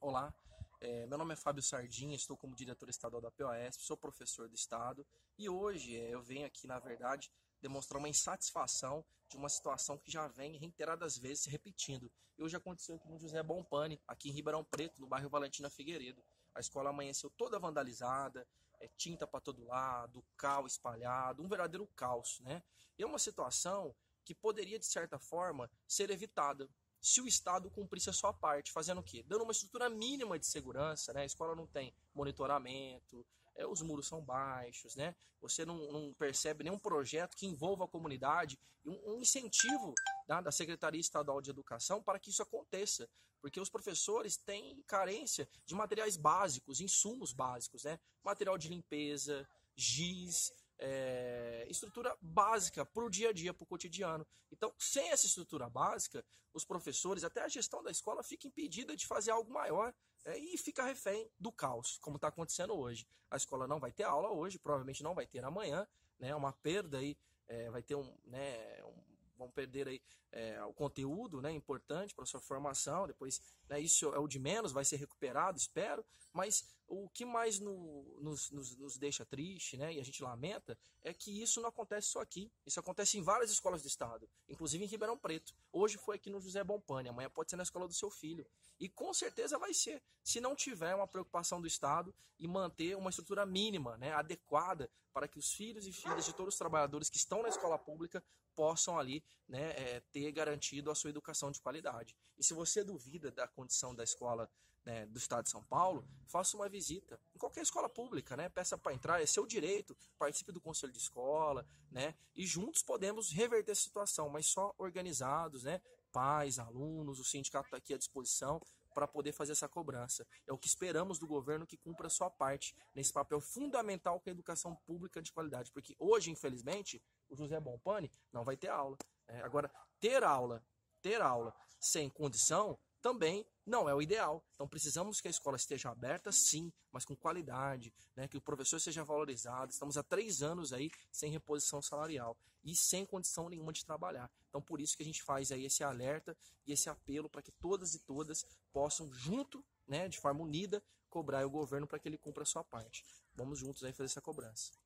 Olá, meu nome é Fábio Sardinha, estou como diretor estadual da POSP, sou professor do estado e hoje eu venho aqui, na verdade, demonstrar uma insatisfação de uma situação que já vem reiteradas vezes se repetindo. E hoje aconteceu aqui no José Bompani, aqui em Ribeirão Preto, no bairro Valentina Figueiredo. A escola amanheceu toda vandalizada, tinta para todo lado, cal espalhado, um verdadeiro caos, né? E é uma situação que poderia, de certa forma, ser evitada se o Estado cumprisse a sua parte, fazendo o quê? Dando uma estrutura mínima de segurança, né? A escola não tem monitoramento, os muros são baixos, né? Você não percebe nenhum projeto que envolva a comunidade, um incentivo da Secretaria Estadual de Educação para que isso aconteça, porque os professores têm carência de materiais básicos, insumos básicos, né? Material de limpeza, giz, estrutura básica para o dia a dia, para o cotidiano. Então, sem essa estrutura básica, os professores, até a gestão da escola, fica impedida de fazer algo maior e fica refém do caos, como está acontecendo hoje. A escola não vai ter aula hoje, provavelmente não vai ter amanhã, né? Uma perda aí, vai ter vão perder aí o conteúdo, né, importante para sua formação. Depois, né, isso é o de menos, vai ser recuperado, espero. Mas o que mais nos deixa triste, né, e a gente lamenta, é que isso não acontece só aqui. Isso acontece em várias escolas do estado, inclusive em Ribeirão Preto. Hoje foi aqui no José Bompani, amanhã pode ser na escola do seu filho. E com certeza vai ser, se não tiver uma preocupação do Estado e manter uma estrutura mínima, né, adequada para que os filhos e filhas de todos os trabalhadores que estão na escola pública possam ali, né, ter garantido a sua educação de qualidade. E se você duvida da condição da escola, né, do estado de São Paulo, faça uma visita em qualquer escola pública, né, peça para entrar, é seu direito, participe do conselho de escola, né, e juntos podemos reverter a situação, mas só organizados, né, pais, alunos, o sindicato está aqui à disposição para poder fazer essa cobrança. É o que esperamos do governo, que cumpra a sua parte nesse papel fundamental que é a educação pública de qualidade, porque hoje, infelizmente, o José Bompani não vai ter aula. Agora, ter aula sem condição também não é o ideal. Então precisamos que a escola esteja aberta, sim, mas com qualidade, né? Que o professor seja valorizado. Estamos há 3 anos aí sem reposição salarial e sem condição nenhuma de trabalhar. Então por isso que a gente faz aí esse alerta e esse apelo para que todas e todas possam junto, né, de forma unida, cobrar o governo para que ele cumpra a sua parte. Vamos juntos aí fazer essa cobrança.